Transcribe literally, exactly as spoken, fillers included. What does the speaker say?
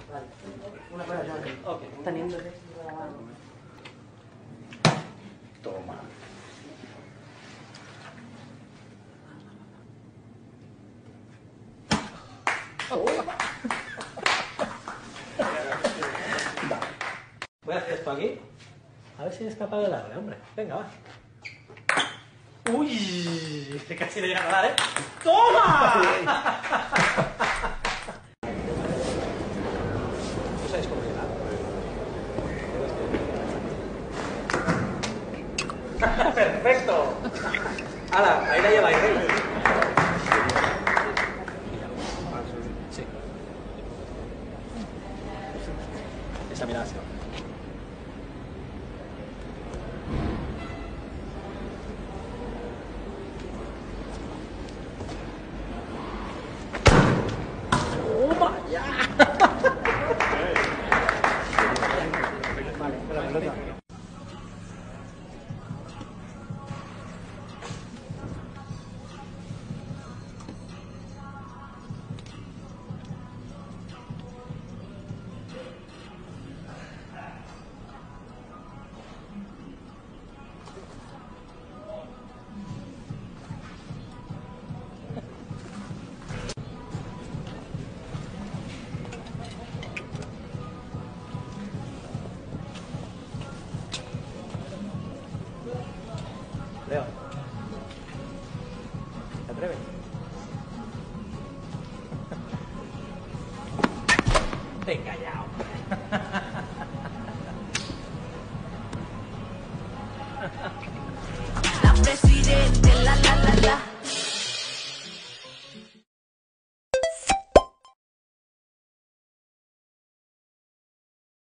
Vale. Una cosa, ya. Ok. Teniéndote. Toma. Voy a hacer esto aquí. A ver si es capaz de darle, hombre. Venga, va. Uy, que casi le llega a dar, ¿eh? ¡Toma! ¿No sabéis cómo llegar? ¡Perfecto! ¡Hala! Ahí la lleváis, ¿eh? Sí. Esa mirada se va. ¡Toma! ¡Ya! Vale, la pelota. Leo, ¿te atreves? Venga ya.